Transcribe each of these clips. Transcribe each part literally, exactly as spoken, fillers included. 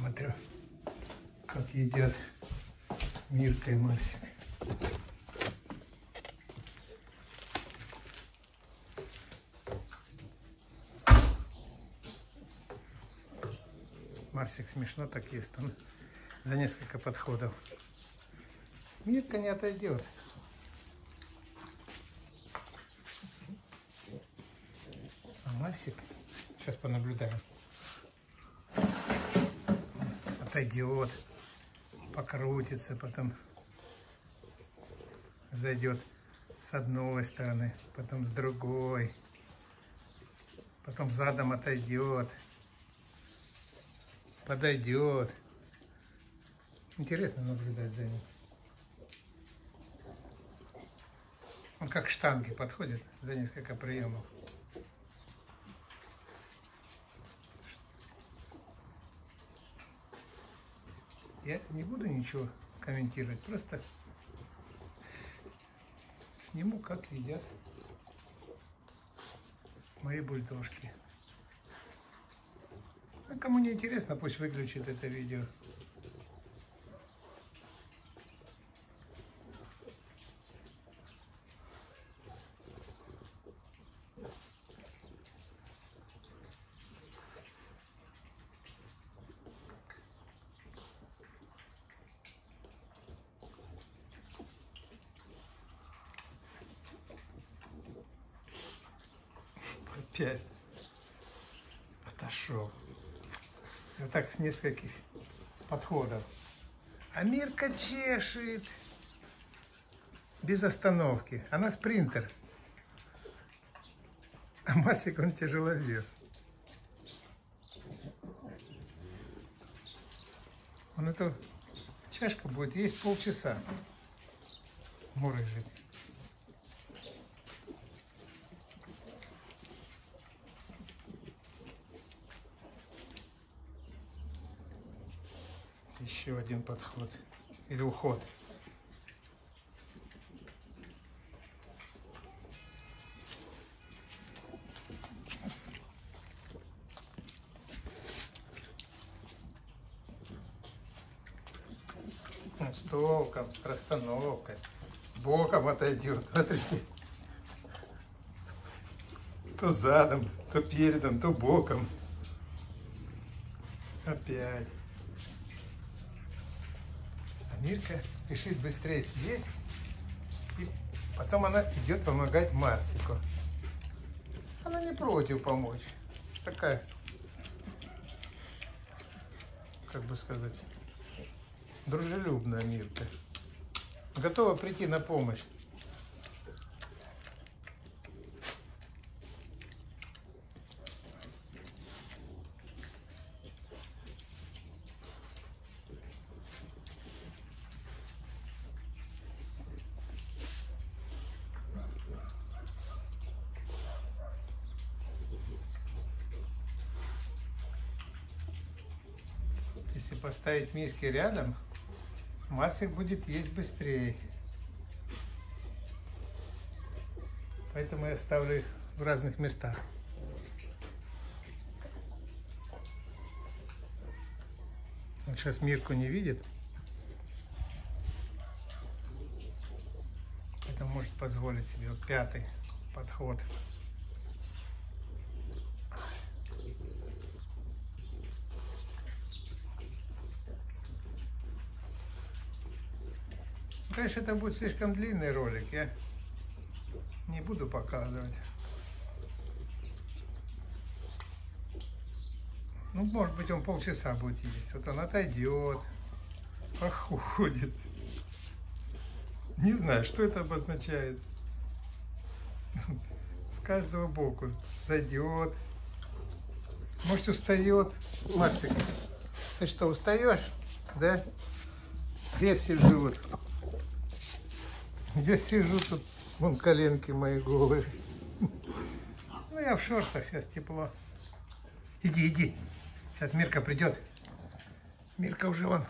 посмотрю, как едят Мирка и Марсик. Марсик смешно так ест, он за несколько подходов. Мирка не отойдет. А Марсик, сейчас понаблюдаем, отойдет, покрутится, потом зайдет с одной стороны, потом с другой, потом задом отойдет, подойдет. Интересно наблюдать за ним. Он как штанги подходит за несколько приемов. Я не буду ничего комментировать, просто сниму, как едят мои бульдожки. А кому не интересно, пусть выключит это видео. Опять отошел. Вот так с нескольких подходов. А Мирка чешет без остановки. Она спринтер. А Марсик, он тяжеловес. Он эту чашку будет есть полчаса. Мурыжить. Еще один подход или уход. С толком, с расстановкой. Боком отойдет. Смотрите. То задом, то передом, то боком. Опять. Мирка спешит быстрее съесть, и потом она идет помогать Марсику. Она не против помочь. Такая, как бы сказать, дружелюбная Мирка. Готова прийти на помощь. Если поставить миски рядом, Марсик будет есть быстрее. Поэтому я ставлю их в разных местах. Вот сейчас Мирку не видит. Поэтому может позволить себе вот пятый подход. Конечно, это будет слишком длинный ролик, я не буду показывать. Ну, может быть, он полчаса будет есть. Вот он отойдет, ах, уходит. Не знаю, что это обозначает. С каждого боку зайдет. Может, устает. Марсик, ты что, устаешь? Да? Где сижу? Я сижу тут, вон коленки мои голые. Ну, я в шортах, сейчас тепло. Иди, иди. Сейчас Мирка придет. Мирка уже вон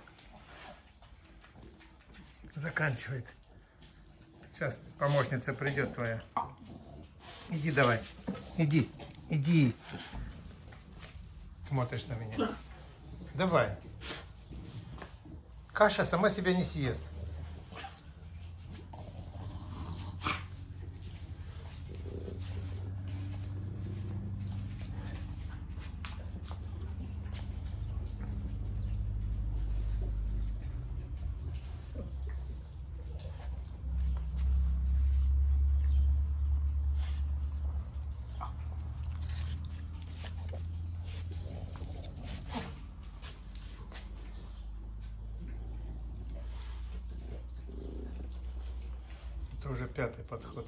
заканчивает. Сейчас помощница придет твоя. Иди давай. Иди, иди. Смотришь на меня. Давай. Каша сама себя не съест. Это уже пятый подход.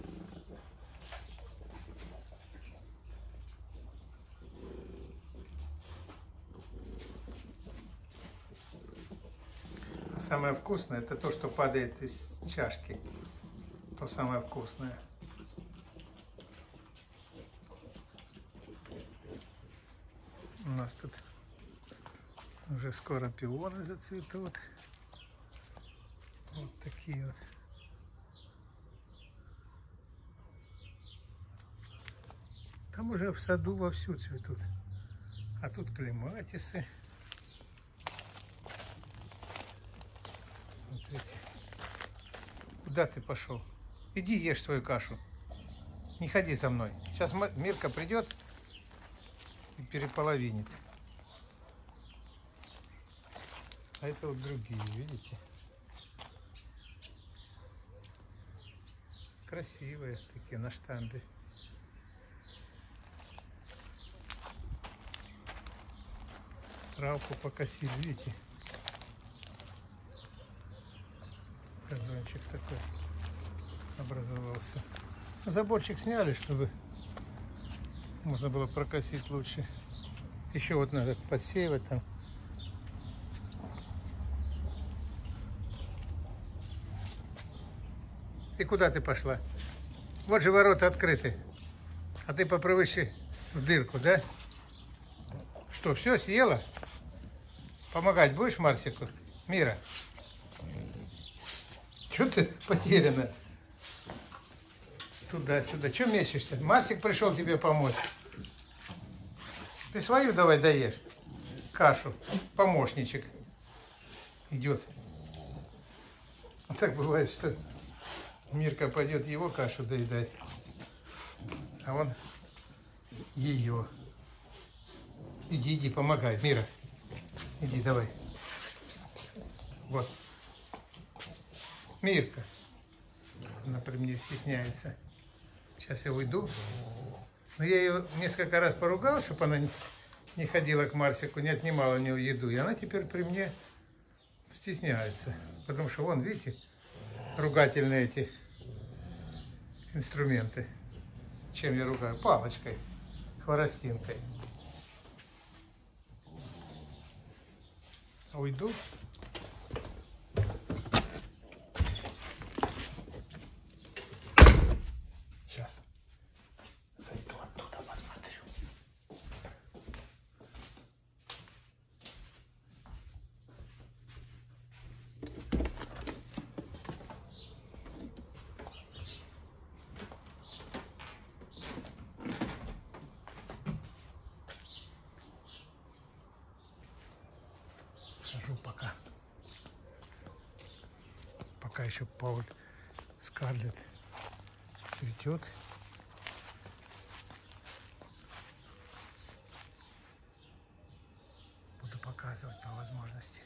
А самое вкусное — это то, что падает из чашки. То самое вкусное. У нас тут уже скоро пионы зацветут. Вот такие вот. Там уже в саду вовсю цветут. А тут клематисы. Смотрите. Куда ты пошел? Иди ешь свою кашу. Не ходи за мной. Сейчас Мирка придет и переполовинит. А это вот другие, видите? Красивые такие на штамбе. Травку покосили, видите? Газончик такой образовался. Заборчик сняли, чтобы можно было прокосить лучше. Еще вот надо подсеивать там. И куда ты пошла? Вот же ворота открыты. А ты попрыгиваешь в дырку, да? Что, все съела? Помогать будешь Марсику? Мира? Чего ты потеряна? Туда-сюда. Чего мечешься? Марсик пришел тебе помочь. Ты свою давай доешь. Кашу. Помощничек. Идет. А так бывает, что Мирка пойдет его кашу доедать. А он ее. Иди, иди, помогай. Мира. Иди, давай. Вот. Мирка. Она при мне стесняется. Сейчас я уйду. Но я ее несколько раз поругал, чтобы она не ходила к Марсику, не отнимала у нее еду. И она теперь при мне стесняется. Потому что вон, видите, ругательные эти инструменты. Чем я ругаю? Палочкой, хворостинкой. Уйду. Сейчас зайду оттуда, посмотрю. Сажу пока. Пока еще Пауль Скарлетт цветет. Буду показывать по возможности.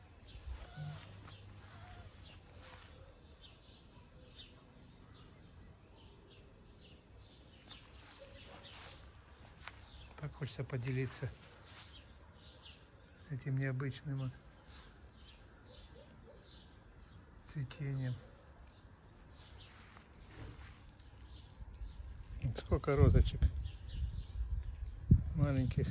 Так хочется поделиться этим необычным вот цветением. Вот сколько розочек маленьких.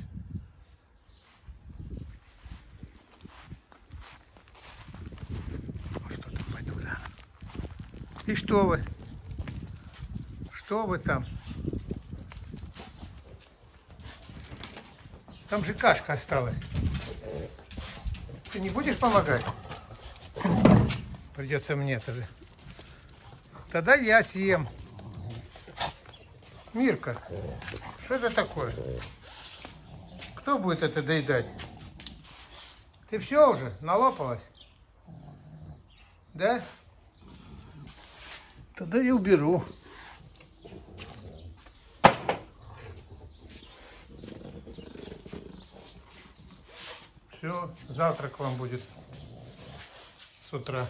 Ну что там, пойду гляну. И что вы? Что вы там? Там же кашка осталась. Ты не будешь помогать? Придется мне тоже. Тогда я съем. Мирка, что это такое? Кто будет это доедать? Ты все уже налопалась? Да? Тогда я уберу. Все, завтрак вам будет с утра.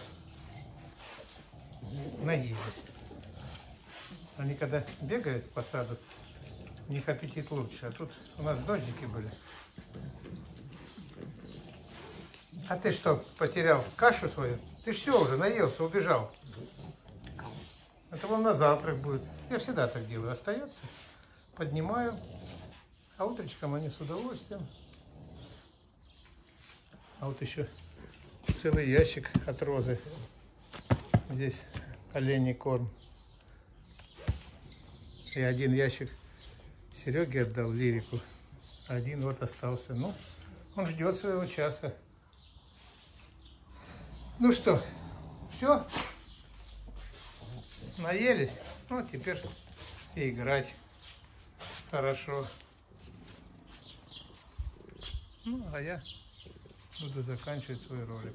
Наелись. Они когда бегают по саду, у них аппетит лучше. А тут у нас дождики были. А ты что, потерял кашу свою? Ты ж все уже наелся, убежал. Это вам на завтрак будет. Я всегда так делаю. Остается, поднимаю, а утречком они с удовольствием. А вот еще целый ящик от Розы. Здесь оленей корм. И один ящик Сереге отдал, Лирику. Один вот остался. Ну, он ждет своего часа. Ну что, все? Наелись? Ну, теперь и играть хорошо. Ну, а я буду заканчивать свой ролик.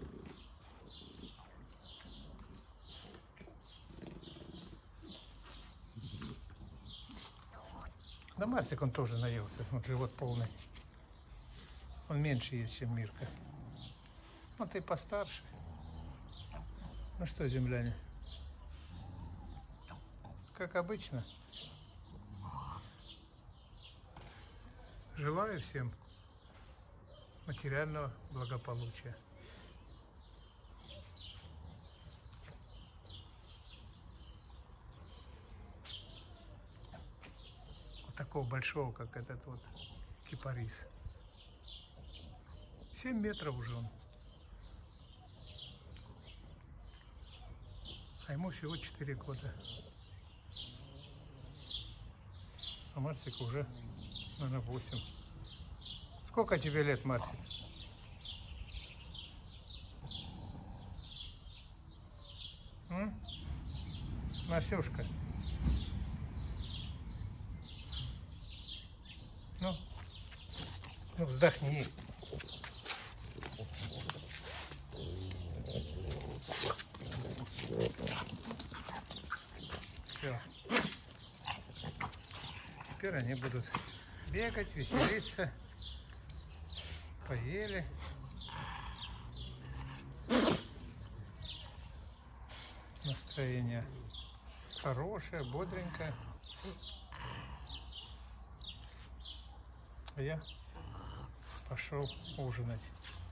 Да Марсик, он тоже наелся, он живот полный. Он меньше есть, чем Мирка. Ну, ты постарше. Ну что, земляне, как обычно, желаю всем материального благополучия. Вот такого большого, как этот вот кипарис. семь метров уже он. А ему всего четыре года. А Марсику уже, наверное, восемь. Сколько тебе лет, Марсик? М? Марсюшка. Ну, ну вздохни. Все. Теперь они будут бегать, веселиться. Поели. Настроение хорошее, бодренькое. А я пошел ужинать.